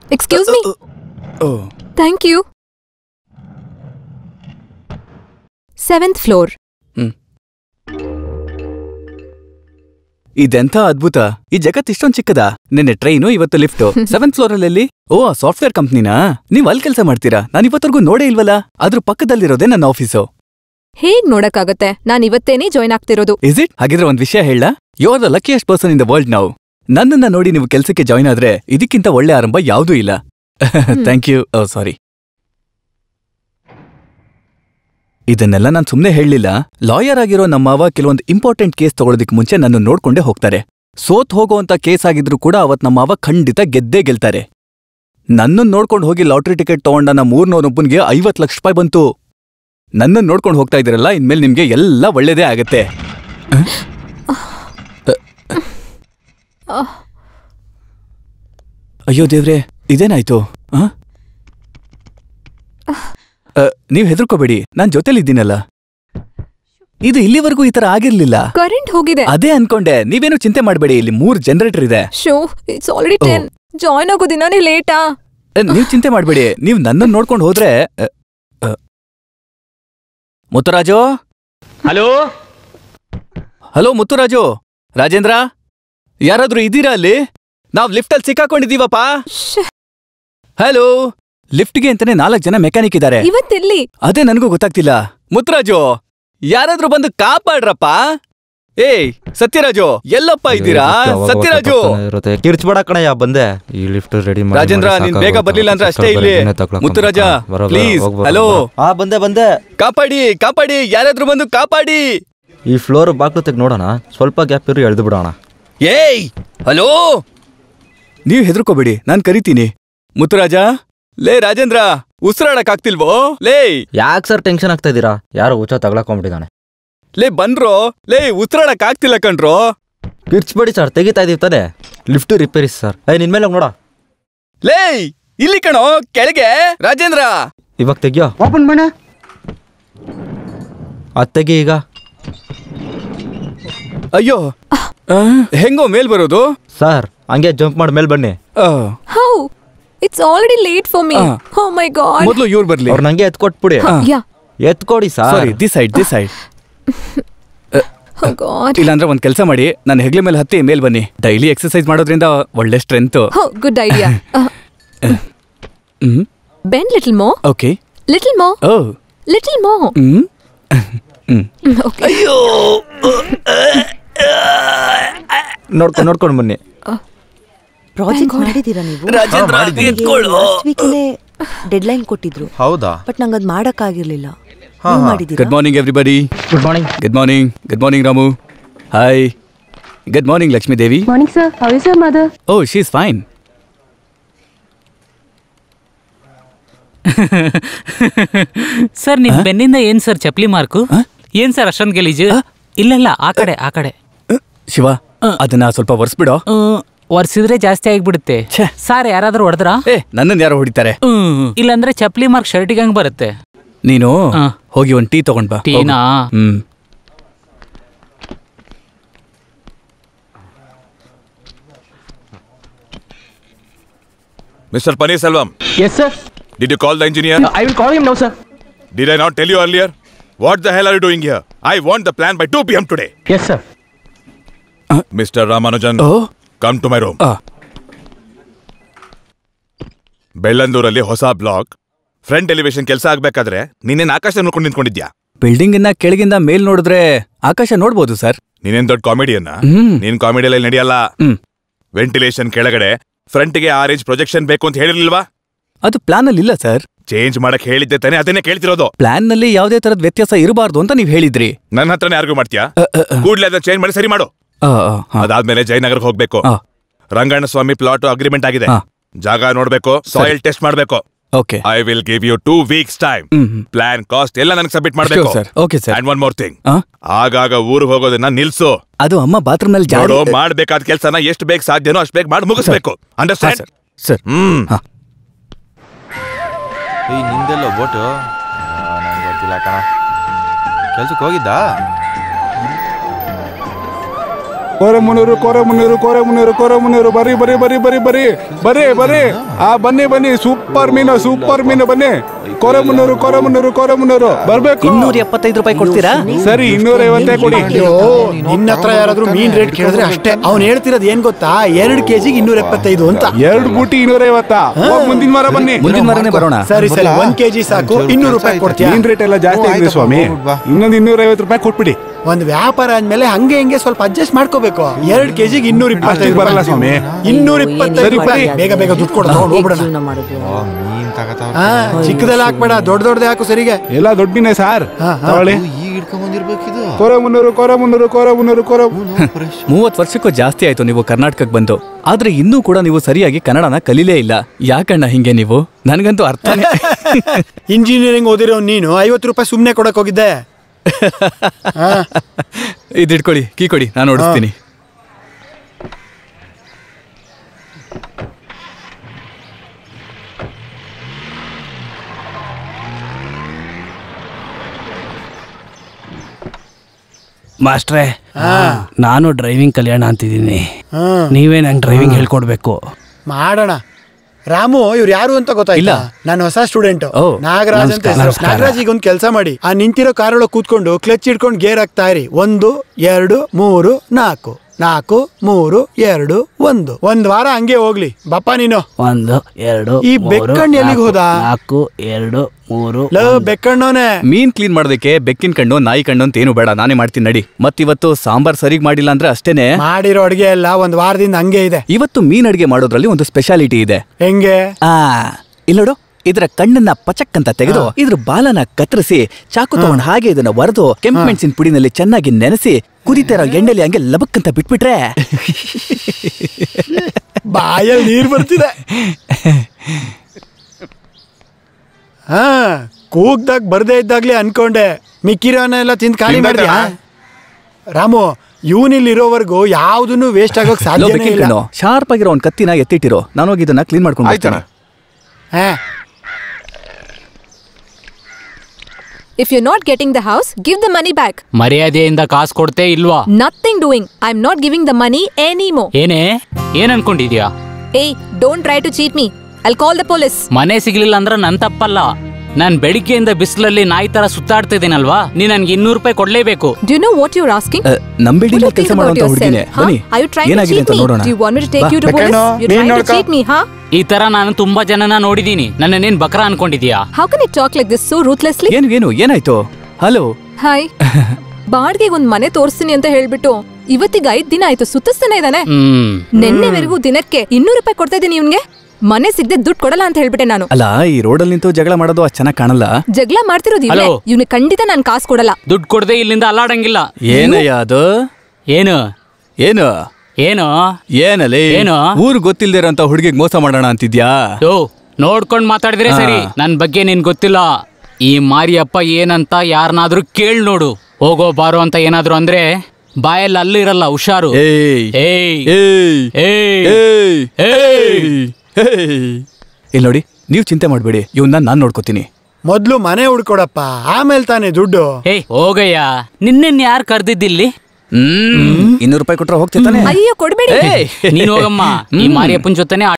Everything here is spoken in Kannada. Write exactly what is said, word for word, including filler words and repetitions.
Excuse me. Thank you. Seventh floor. ಇದೆಂಥ ಅದ್ಭುತ! ಈ ಜಗತ್ ಇಷ್ಟೊಂದ್ ಚಿಕ್ಕದ. ನಿನ್ನೆ ಟ್ರೈನು, ಇವತ್ತು ಲಿಫ್ಟ್. ಸೆವೆಂತ್ ಫ್ಲೋರ್ ಅಲ್ಲಿ. ಓ, ಸಾಫ್ಟ್ವೇರ್ ಕಂಪ್ನಿನಾ? ನೀವ್ ಅಲ್ಲಿ ಕೆಲಸ ಮಾಡ್ತೀರಾ? ನಾನ್ ಇವತ್ತರೆಗೂ ನೋಡೇ ಇಲ್ವಲ್ಲ. ಅದ್ರ ಪಕ್ಕದಲ್ಲಿರೋದೇ ನನ್ನ ಆಫೀಸು. ಹೇಗ್ ನೋಡಕ್ಕಾಗತ್ತೆ? ನಾನ್ ಇವತ್ತೇನೇ ಜಾಯ್ನ್ ಆಗ್ತಿರೋದು. Is it? ಹಾಗಿದ್ರೆ ಒಂದ್ ವಿಷಯ ಹೇಳ. You are the luckiest person in the world now. ನನ್ನನ್ನ ನೋಡಿ ನೀವು ಕೆಲ್ಸಕ್ಕೆ ಜಾಯ್ನ್ ಆದ್ರೆ ಇದಕ್ಕಿಂತ ಒಳ್ಳೆ ಆರಂಭ ಯಾವುದೂ ಇಲ್ಲ. Thank you. Oh sorry. ಇದನ್ನೆಲ್ಲ ನಾನ್ ಸುಮ್ನೆ ಹೇಳಲಿಲ್ಲ. ಲಾಯರ್ ಆಗಿರೋ ನಮ್ಮವ ಕೆಲವೊಂದು ಇಂಪಾರ್ಟೆಂಟ್ ಕೇಸ್ ತಗೊಳ್ಳೋದಕ್ಕೆ ಮುಂಚೆ ನನ್ನ ನೋಡ್ಕೊಂಡೇ ಹೋಗ್ತಾರೆ. ಸೋತ್ ಹೋಗೋವಂತ ಕೇಸ್ ಆಗಿದ್ರು ಕೂಡ ಅವತ್ ನಮ್ಮವ ಖಂಡಿತ ಗೆದ್ದೇ ಗೆಲ್ತಾರೆ. ನನ್ನನ್ನು ನೋಡ್ಕೊಂಡು ಹೋಗಿ ಲಾಟ್ರಿ ಟಿಕೆಟ್ ತಗೊಂಡ ನಮ್ಮ ಮೂರ್ನವನೊಬ್ಬನಿಗೆ ಐವತ್ತು ಲಕ್ಷ ರೂಪಾಯಿ ಬಂತು. ನನ್ನನ್ನು ನೋಡ್ಕೊಂಡು ಹೋಗ್ತಾ ಇದ್ದೀರಲ್ಲ, ಇನ್ಮೇಲೆ ನಿಮ್ಗೆ ಎಲ್ಲ ಒಳ್ಳೇದೇ ಆಗತ್ತೆ. ಅಯ್ಯೋ ದೇವ್ರೆ, ಇದೇನಾಯ್ತು? ನೀವ್ ಹೆದರ್ಕೋಬೇಡಿ, ನಾನ್ ಜೊತೆಲಿದ್ದೀನಲ್ಲ. ಇದು ಇಲ್ಲಿವರೆಗೂ ಈ ತರ ಆಗಿರ್ಲಿಲ್ಲ. ಕರೆಂಟ್ ಹೋಗಿದೆ. ಅದೇ ಅನ್ಕೊಂಡೆ. ನೀವೇನು ಚಿಂತೆ ಮಾಡಬೇಡಿ, ಇಲ್ಲಿ ಮೂರ್ ಜನರೇಟರ್ ಇದೆ. So, it's already ten. Join ಆಗೋ ದಿನಾನೇ ಲೇಟಾ? ನೀವ್ ಚಿಂತೆ ಮಾಡಬೇಡಿ, ನೀವ್ ನನ್ನನ್ನು ನೋಡ್ಕೊಂಡು ಹೋದ್ರೆ. ಮುತ್ತುರಾಜು. Hello hello Mutturaju. ರಾಜೇಂದ್ರ, ಯಾರಾದ್ರೂ ಇದ್ದೀರಾ ಅಲ್ಲಿ? ನಾವ್ ಲಿಫ್ಟ್ ಅಲ್ಲಿ ಸಿಕ್ಕಾಕೊಂಡಿದೀವಪ್ಪ. ಹಲೋ, ಲಿಫ್ಟ್ಗೆ ಅಂತಾನೆ ನಾಲ್ಕು ಜನ ಮೆಕ್ಯಾನಿಕ್ ಇದ್ದಾರೆ. ಇವತ್ತೆಲ್ಲಿ? ಅದೇ ನನಗೂ ಗೊತ್ತಾಗ್ತಿಲ್ಲ. ಮುತ್ತುರಾಜು, ಯಾರಾದ್ರೂ ಬಂದು ಕಾಪಾಡ್ರಪ್ಪ. ಏಯ್ ಸತ್ಯರಾಜು, ಎಲ್ಲಪ್ಪ ಇದ್ದೀರಾ? ಸತ್ಯರಾಜು, ಕಿರ್ಚ್ಬೇಡ ಕಣಯ್ಯ, ಬಂದೆ. ಈ ಲಿಫ್ಟ್ ರೆಡಿ ಮಾಡಿ. ರಾಜೇಂದ್ರ, ನೀನ್ ಬೇಗ ಬರ್ಲಿಲ್ಲ ಅಂದ್ರೆ ಅಷ್ಟೇ ಇಲ್ಲಿ. ಮುತ್ತುರಾಜ ಪ್ಲೀಸ್. ಹಲೋ. ಹಾ, ಬಂದೆ ಬಂದೆ. ಕಾಪಾಡಿ ಕಾಪಾಡಿ, ಯಾರಾದ್ರೂ ಬಂದು ಕಾಪಾಡಿ. ಈ ಫ್ಲೋರ್ ಬಾಕ್ಲು ತೆಗ್ ನೋಡೋಣ. ಸ್ವಲ್ಪ ಗ್ಯಾಪ್ ಇರು, ಎಳ್ದು ಬಿಡೋಣ. ಏಯ್ ಹಲೋ, ನೀವ್ ಹೆದರ್ಕೋಬೇಡಿ, ನಾನ್ ಕರಿತೀನಿ. ಮುತ್ತುರಾಜ, ಲೇ ರಾಜೇಂದ್ರ, ಉಸಿರಾಡಕ್ ಆಗ್ತಿಲ್ವೋ? ಲೇ ಯಾಕೆ ಸರ್ ಟೆನ್ಷನ್ ಆಗ್ತಾ ಇದೀರಾ? ಯಾರೋ ಹುಚ್ಚ ತಗೊಳಕೊಂಡ್ಬಿಟ್ಟಿದ್ದಾನೆ. ಲೇ ಬನ್ರೋ, ಲೇ ಉಸಿರಾಡಕ್ ಆಗ್ತಿಲ್ಲ ಕಣ್ರೋ. ಕಿರ್ಚ್ಬೇಡಿ ಸರ್, ತೆಗಿತಾ ಇದೀವಿ ತಾನೆ. Lift repair sir. ಏ, ನಿನ್ ಮೇಲೆ ನೋಡ. ಲೇ ಇಲ್ಲಿ ಕಣೋ, ಕೆಳಗೆ. ರಾಜೇಂದ್ರ, ಇವಾಗ ತೆಗಿಯೋ. ಓಪನ್ ಮಾಡ. ಅದ್ ತೆಗಿ ಈಗ. ಅಯ್ಯೋ, ಹೆಂಗೋ ಮೇಲ್ ಬರೋದು? ಸರ್ ಹಂಗೆ ಜಂಪ್ ಮಾಡಿ ಮೇಲ್ ಬನ್ನಿ. How? It's already late for me. Oh my god. ಮೊದಲು ಇವ್ರು ಬರ್ಲಿ. ಅವ್ರು ನಂಗೆ ಎತ್ಕೊಟ್ಬಿಡಿ. ಯಾ, ಎತ್ಕೊಡಿ sir. Sorry, this side this side. Oh god. ಇಲ್ಲಾಂದ್ರೆ ಒಂದ್ ಕೆಲಸ ಮಾಡಿ, ನನ್ನ ಹೆಗ್ಲೆ ಮೇಲೆ ಹತ್ತಿ ಮೇಲ್ ಬನ್ನಿ. ಡೈಲಿ ಎಕ್ಸರ್ಸೈಸ್ ಮಾಡೋದ್ರಿಂದ ಒಳ್ಳೆ strength. Oh good idea. Bend little more. Okay. Little more. Oh little more. Hmm. Okay. ಅಯ್ಯೋ, ನೋಡ್ಕೊಂಡು ನೋಡ್ಕೊಂಡು ಬನ್ನಿ. ಪ್ರಾಜೆಕ್ಟ್ ಮಾಡಿದೀರಾ ನೀವು? ಲಾಸ್ಟ್ ವೀಕಲ್ಲೇ ಡೆಡ್ಲೈನ್ ಕೊಟ್ಟಿದ್ರು. ಹೌದಾ? ಬಟ್ ನಂಗೆ ಅದು ಮಾಡೋಕ್ಕಾಗಿರ್ಲಿಲ್ಲ. Good morning everybody. Good morning. Good morning. Good morning Ramu. Hi. Good morning Lakshmi Devi. Morning sir. How is your mother? Oh, she is fine. Sir, ನಿಮ್ ಬೆನ್ನಿಂದ ಏನ್ ಸರ್ ಚಪ್ಲಿ ಮಾರ್ಕು? ಏನ್ ಸರ್ ಅಷ್ಟೊಂದು ಗಲೀಜು? ಇಲ್ಲ ಇಲ್ಲ, ಆ ಕಡೆ ಆ ಕಡೆ. ಶಿವ, ಅದನ್ನ ಸ್ವಲ್ಪ ಒರೆಸ್ಬಿಡೋ. ಒರ್ಸಿದ್ರೆ ಜಾಸ್ತಿ ಆಗ್ಬಿಡುತ್ತೆ. ಸರ್, ಯಾರಾದ್ರೂ ಹೊಡೆದ್ರಾ? ಏ, ನನ್ನನ್ನು ಯಾರೋ ಹೊಡಿತಾರೆ. ಇಲ್ಲಾಂದ್ರೆ ಚಪ್ಲಿ ಮಾರ್ಕ್ ಶರ್ಟಿಗೆ ಹಂಗ್ ಬರುತ್ತೆ. ನೀನು ಹೋಗಿ ಒಂದ್ ಟೀ ತಗೊಂಡ್ ಬಾ. ಟೀನಾ? ಹ್ಮ್. Mister Paneerselvam. Yes sir. Did you call the engineer? No, I will call him now sir. Did I not tell you earlier? What the hell are you doing here? I want the plan by two p m today. Yes sir. Uh, Mister Ramanujan, oh? come to my room. Uh. ಬೆಳ್ಳಂದೂರಲ್ಲಿ ಹೊಸ ಬ್ಲಾಕ್ ಫ್ರಂಟ್ ಎಲಿವೇಶನ್ ಕೆಲಸ ಆಗ್ಬೇಕಾದ್ರೆ ನೀನೇನ್ ಆಕಾಶ ನೋಡ್ಕೊಂಡು ನಿಂತ್ಕೊಂಡಿದ್ಯಾ? ಬಿಲ್ಡಿಂಗ್ ಇನ್ನ ಕೆಳಗಿಂದ ಮೇಲ್ ನೋಡಿದ್ರೆ ಆಕಾಶ ನೋಡ್ಬೋದು ಸರ್. ನೀನೇನ್ ದೊಡ್ಡ ಕಾಮಿಡಿಯನ್ನ? ನೀನ್ ಕಾಮಿಡಿಯಲ್ಲಿ ನಡೆಯಲ್ಲ. ವೆಂಟಿಲೇಷನ್ ಕೆಳಗಡೆ ಫ್ರಂಟ್ಗೆ ಆರ್ ಇಂಚ್ ಪ್ರೊಜೆಕ್ಷನ್ ಬೇಕು ಅಂತ ಹೇಳಿರ್ಲಿಲ್ವಾ? ಅದು ಪ್ಲಾನ್ ಅಲ್ಲಿ ಇಲ್ಲ ಸರ್. ಚೇಂಜ್ ಮಾಡಕ್ ಹೇಳಿದ್ದೆ ತಾನೆ, ಅದನ್ನೇ ಕೇಳ್ತಿರೋದು. ಪ್ಲಾನ್ ನಲ್ಲಿ ಯಾವುದೇ ತರದ ವ್ಯತ್ಯಾಸ ಇರಬಾರ್ದು ಅಂತ ನೀವ್ ಹೇಳಿದ್ರಿ. ನನ್ನ ಹತ್ರನೇ ಆರ್ಗ್ಯೂ ಮಾಡ್ತೀಯಾ? ಕೂಡ್ಲೆ ಅದನ್ನ ಚೇಂಜ್ ಮಾಡಿ ಸರಿ ಮಾಡು. ಅದಾದ್ಮೇಲೆ ಜಯನಗರ್ ಹೋಗ್ಬೇಕು. ರಂಗಣ್ಣ ಸ್ವಾಮಿ ಪ್ಲಾಟ್ ಅಗ್ರಿಮೆಂಟ್ ಆಗಿದೆ. ಜಾಗ ನೋಡ್ಬೇಕು, ಸಾಯಿಲ್ ಟೆಸ್ಟ್ ಮಾಡ್ಬೇಕು. Okay. I will give you two weeks time. Plan cost ಎಲ್ಲ ನನಗೆ ಸಬ್ಮಿಟ್ ಮಾಡ್ಬೇಕು. Okay sir. And one more thing, ಆಗಾಗ ಊರಿಗೆ ಹೋಗೋದನ್ನ ನಿಲ್ಸು. ಅದು ಅಮ್ಮ ಬಾತ್ರೂಮ್ ನಲ್ಲಿ ಜಾಡೋ ಮಾಡ್ಬೇಕಾದ ಕೆಲಸನ ಎಷ್ಟು ಬೇಗ ಸಾಧ್ಯನೋ ಅಷ್ಟು ಬೇಗ ಮಾಡಿ ಮುಗಿಸ್ಬೇಕು. Understand sir? ಹ್ಮ್. ಈ ನಿಂದೆಲ್ಲ ಬೋಟು ನಂಗೆ ಗೊತ್ತಿಲ್ಲ ಕಣ. ಕೆಲ್ಸಕ್ಕೆ ಹೋಗಿದ್ದ? ಕೋರೆ ಮುನ್ನೂರು ಕೋರೆ ಮುನ್ನೂರು ಕೋರೆ ಮುನ್ನೂರು ಕೋರೆ ಮುನ್ನೂರು ಬರಿ ಬರಿ ಬರಿ ಬರಿ ಬರಿ ಬರಿ ಬರಿ ಆ ಬನ್ನಿ ಬನ್ನಿ ಸೂಪರ್ ಮೀನು ಸೂಪರ್ ಮೀನು ಬನ್ನಿ ಕೋರೆ ಮುನ್ನೂರು ಕೋರೆ ಮುನ್ನೂರು ಕೋರೆ ಮುನ್ನೂರು ಬರ್ಬೇಕು. ಇನ್ನೂರ ಎಪ್ಪತ್ತೈದು ರೂಪಾಯಿ ಕೊಡ್ತೀರಾ? ಸರಿ ಇನ್ನೂರ ಐವತ್ತೇ ಕೊಡಿ. ನಿನ್ನ ಹತ್ರ ಯಾರಾದ್ರೂ ಮೀನ್ ರೇಟ್ ಕೇಳಿದ್ರೆ ಅಷ್ಟೇ. ಅವ್ನು ಹೇಳ್ತಿರೋದು ಏನ್ ಗೊತ್ತಾ, ಎರಡು ಕೆಜಿಗೆ ಇನ್ನೂರ ಎಪ್ಪತ್ತೈದು ಅಂತ. ಎರಡು ಬೂಟಿ ಇನ್ನೂರ ಐವತ್ತಾ? ಮುಂದಿನ ವಾರ ಬನ್ನಿ. ಮುಂದಿನ ವಾರನೇ ಬರೋಣ. ಸರಿ ಸರಿ, ಒಂದ್ ಕೆಜಿ ಸಾಕು, ಇನ್ನೂರು ರೂಪಾಯಿ ಕೊಡ್ತೀಯ? ಮೀನ್ ರೇಟ್ ಎಲ್ಲ ಜಾಸ್ತಿ ಆಗಿದೆ ಸ್ವಾಮಿ, ಇನ್ನೊಂದು ಇನ್ನೂರ ಐವತ್ತು ರೂಪಾಯಿ ಕೊಟ್ಬಿಡಿ. ಒಂದ್ ವ್ಯಾಪಾರ ಅಂದ್ಮೇಲೆ ಹಂಗೆ ಹಿಂಗೆ ಸ್ವಲ್ಪ ಅಡ್ಜಸ್ಟ್ ಮಾಡ್ಕೋಬೇಕು. ಎರಡ್ ಕೆಜಿಗೆ ಇನ್ನೂರ ಇಪ್ಪತ್ತೈದು ಬರಲ್ಲ ಸ್ವಾಮಿ. ಇನ್ನೂರ ಇಪ್ಪತ್ತೈದು ರೂಪಾಯಿ. ಬೇಗ ಬೇಗ ದುಡ್ಡು ಕೊಡ, ಹೋಗ್ಬಿಡೋಣ. ಚಿಕ್ಕದೆಲ್ಲ ಹಾಕ್ಬೇಡ, ದೊಡ್ಡ ದೊಡ್ಡದೇ ಹಾಕು. ಸರಿಗೆ ಎಲ್ಲ ದೊಡ್ಡನೇ ಸಾರ್ ತಗೊಳ್ಳಿ. ಕೋರೆ ಮುನ್ನೂರು ಕೋರೆ ಮುನ್ನೂರು ಕೋರೆ ಮುನ್ನೂರು ಕೋರೆ. ಮೂವತ್ ವರ್ಷಕ್ಕೂ ಜಾಸ್ತಿ ಆಯ್ತು ನೀವು ಕರ್ನಾಟಕಕ್ಕೆ ಬಂದು, ಆದ್ರೆ ಇನ್ನೂ ಕೂಡ ನೀವು ಸರಿಯಾಗಿ ಕನ್ನಡನ ಕಲೀಲೇ ಇಲ್ಲ. ಯಾಕಣ್ಣ ಹಿಂಗೆ ನೀವು? ನನ್ಗಂತೂ ಅರ್ಥ. ಇಂಜಿನಿಯರಿಂಗ್ ಓದಿರೋ ನೀನು ಐವತ್ತು ರೂಪಾಯಿ ಸುಮ್ನೆ ಕೊಡಕ್ ಹೋಗಿದ್ದೆ. ಇದಿಟ್ಕೊಳ್ಳಿ, ಕೀ ಕೊಡಿ, ನಾನು ಓಡಿಸ್ತೀನಿ. ಮಾಸ್ಟ್ರೇ, ನಾನು ಡ್ರೈವಿಂಗ್ ಕಲ್ಯಾಣ ಅಂತಿದ್ದೀನಿ. ನೀವೇ ನಂಗೆ ಡ್ರೈವಿಂಗ್ ಹೇಳ್ಕೊಡ್ಬೇಕು. ಮಾಡೋಣ. ರಾಮು ಇವ್ರು ಯಾರು ಅಂತ ಗೊತ್ತಾಯಿಲ್ಲ? ನಾನು ಹೊಸ ಸ್ಟೂಡೆಂಟ್ ನಾಗರಾಜ್ ಅಂತ. ನಾಗರಾಜ್ ಈಗ ಒಂದ್ ಕೆಲಸ ಮಾಡಿ, ಆ ನಿಂತಿರೋ ಕಾರೊಳಗೆ ಕೂತ್ಕೊಂಡು ಕ್ಲಚ್ ಹಿಡ್ಕೊಂಡು ಗೇರ್ ಹಾಕ್ತಾ ಇರಿ. ಒಂದು ಎರಡು ಮೂರು ನಾಲ್ಕು, ನಾಲ್ಕು ಮೂರು ಎರಡು ಒಂದು. ಒಂದ್ ವಾರ ಹಂಗೆ ಹೋಗ್ಲಿ ಬಪ್ಪ ನೀನು. ಒಂದು ಎರಡು ಈ ಬೆಕ್ಕಣ್ಣ ಎಲ್ಲಿಗೆ ಹೋದ? ನಾಲ್ಕು ಎರಡು ಮೂರು. ಲೋ ಬೆಕ್ಕಣ್ಣವನೇ, ಮೀನ್ ಕ್ಲೀನ್ ಮಾಡೋದಕ್ಕೆ ಬೆಕ್ಕಿನ ಕಣ್ಣು ನಾಯಿ ಕಣ್ಣು ಅಂತ ಏನು ಬೇಡ, ನಾನೇ ಮಾಡ್ತೀನಿ ನಡಿ. ಮತ್ತಿವತ್ತು ಸಾಂಬಾರ್ ಸರಿಗ್ ಮಾಡಿಲ್ಲ ಅಂದ್ರೆ ಅಷ್ಟೇನೆ. ಮಾಡಿರೋ ಅಡ್ಗೆ ಎಲ್ಲ ಒಂದ್ ವಾರದಿಂದ ಹಂಗೆ ಇದೆ. ಇವತ್ತು ಮೀನ್ ಅಡ್ಗೆ ಮಾಡೋದ್ರಲ್ಲಿ ಒಂದು ಸ್ಪೆಷಾಲಿಟಿ ಇದೆ. ಹೆಂಗೆ? ಆ ಇಲ್ಲೋಡು, ಇದರ ಕಣ್ಣನ್ನ ಪಚಕ್ ಅಂತ ತೆಗೆದು ಇದ್ರ ಬಾಲನ ಕತ್ತರಿಸಿ ಚಾಕು ತಗೊಂಡು ಹಾಗೆ ಇದನ್ನ ವರದು ಕೆಂಪು ಮೆಣಸಿನ ಪುಡಿನಲ್ಲಿ ಚೆನ್ನಾಗಿ ನೆನೆಸಿ ಕುದಿತಾರ ಎಣ್ಣೆಲಿ ಹಂಗೆ ಲಬಕ್ ಅಂತ ಬಿಟ್ಬಿಟ್ರೆ ಬಾಯಲ್ಲಿ ನೀರ್ ಬರ್ತಿದೆ. ಹಾ, ಕೂಗ್ದಾಗ ಬರ್ದೇ ಇದ್ದಾಗ್ಲೇ ಅನ್ಕೊಂಡೆ ಮಿಕ್ಕಿರೋನ ಎಲ್ಲ ತಿಂದು ಖಾಲಿ ಮಾಡಿದ್ಯಾ? ರಾಮು, ಇವನಿಲ್ಲಿ ಇರೋವರೆಗೂ ಯಾವ್ದನ್ನು ವೇಸ್ಟ್ ಆಗೋಕ್ ಸಾಧ್ಯ ಇಲ್ಲ. ಶಾರ್ಪ್ ಆಗಿರೋ ಒಂದ್ ಕತ್ತಿನ ಎತ್ತಿಟ್ಟಿರೋ, ನಾನು ಹೋಗಿ ಇದನ್ನ ಕ್ಲೀನ್ ಮಾಡ್ಕೊಂಡು ಆಯ್ತಾನ. ಹಾ, If you're not getting the house, give the money back. ಮರ್ಯಾದೆಯಿಂದ ಕಾಸು ಕೊಡ್ತೇ ಇಲ್ವಾ? Nothing doing. I'm not giving the money anymore. ಏನೇ ಏನ್ ಅನ್ಕೊಂಡಿದ್ಯಾ? Hey, don't try to cheat me. I'll call the police. ಮನೆ ಸಿಗ್ಲಿಲ್ಲ ಅಂದ್ರೆ ನನ್ ತಪ್ಪಲ್ಲ. ನಾನ್ ಬೆಳಿಗ್ಗೆಯಿಂದ ಬಿಸಿಲಲ್ಲಿ ನಾಯಿ ತರ ಸುತ್ತಾಡ್ತಿದ್ದೀನಲ್ವಾ, ನೀ ನನ್ಗೆ ಇನ್ನೂರು ರೂಪಾಯಿ ಕೊಡ್ಲೇಬೇಕು. Do you know what you're asking? ನಮ್ ಬಿಲ್ಡಿಂಗ್ ಕೆಲಸ ಮಾಡುವಂತ ಹುಡುಗಿನೇ. ಬನ್ನಿ, Are you trying to ಏನಾಗಿದೆ cheat ಅಂತ me? ನೋಡೋಣ. Do you want me to take you to police? You're trying to cheat me, huh? ಈ ತರ ನಾನು ತುಂಬಾ ಜನನ ನೋಡಿದೀನಿ. ನನ್ನೇನ್ ಬಕ್ರ ಅನ್ಕೊಂಡಿದ್ಯಾ? How can you talk like this so ruthlessly? ಏನು ಏನು ಏನಾಯ್ತು? Hello hi. ಬಾಡ್ಗೆ ಒಂದ್ ಮನೆ ತೋರಿಸ್ತೀನಿ ಅಂತ ಹೇಳ್ಬಿಟ್ಟು ಇವತ್ತಿಗೆ ಐದ್ ದಿನ ಆಯ್ತು ಸುತ್ತಿಸ್ತಾನೆ ಇದ್ದಾನೆ. ನೆನ್ನೆವರೆಗೂ ದಿನಕ್ಕೆ ಇನ್ನೂರು ರೂಪಾಯಿ ಕೊಡ್ತಾ ಇದೀನಿ ಇವ್ನ್ಗೆ. ಮನೆ ಸಿಗದೆ ದುಡ್ಡು ಕೊಡಲ್ಲ ಅಂತ ಹೇಳ್ಬಿಟ್ಟೆ ನಾನು. ಅಲ್ಲ, ಈ ರೋಡಲ್ಲಿ ನಿಂತು ಜಗಳ ಮಾಡೋದು ಅಷ್ಟು ಚೆನ್ನಾಗಿ ಕಾಣಲ್ಲ. ಜಗಳ ಮಾಡ್ತಿರೋದು ಇವ್ನೇ. ಇವ್ನಿಗೆ ಖಂಡಿತ ನಾನು ಕಾಸು ಕೊಡಲ್ಲ. ದುಡ್ಡು ಕೊಡದೆ ಇಲ್ಲಿಂದ ಅಲ್ಲಾಡಂಗಿಲ್ಲ. ಏನಯ್ಯ ಅದು? ಏನು ಏನು ಏನು ಏನಲ್ಲಿ ಏನು? ಊರು ಗೊತ್ತಿಲ್ದಿರಂತ ಹುಡುಗಿಗೆ ಮೋಸ ಮಾಡೋಣ ಅಂತಿದ್ಯಾ? ಓ, ನೋಡ್ಕೊಂಡ್ ಮಾತಾಡಿದ್ರೆ ಸರಿ. ನನ್ ಬಗ್ಗೆ ನಿನ್ ಗೊತ್ತಿಲ್ಲ. ಈ ಮಾರಿಯಪ್ಪ ಏನಂತ ಯಾರನ್ನಾದ್ರೂ ಕೇಳ್ ನೋಡು. ಹೋಗೋ ಬಾರೋ ಅಂತ ಏನಾದ್ರು ಅಂದ್ರೆ ಬಾಯಲ್ಲಿ ಅಲ್ಲಿರಲ್ಲ, ಹುಷಾರು. ಇಲ್ಲಿ ನೋಡಿ, ನೀವು ಚಿಂತೆ ಮಾಡ್ಬೇಡಿ, ಇವನ್ನ ನಾನ್ ನೋಡ್ಕೋತೀನಿ. ಮೊದ್ಲು ಮನೆ ಹುಡ್ಕೊಡಪ್ಪ, ಆಮೇಲೆ ತಾನೇ ದುಡ್ಡು. ಏ ಹೋಗಯ್ಯ, ನಿನ್ನೆನ್ ಯಾರು ಕರ್ದಿದ್ದಿಲ್ಲಿ? ಹ್ಮ್ ಇನ್ನೂರು ರೂಪಾಯಿ ಕೊಟ್ರೆ ಹೋಗ್ತಿರ್ತಾನೆ. ಅಯ್ಯೋ ಕೊಡ್ಬೇಡಿ. ನೀನ್ ಹೋಗಮ್ಮ, ಈ ಮಾರಿಯಪ್ಪನ ಜೊತೆನೆ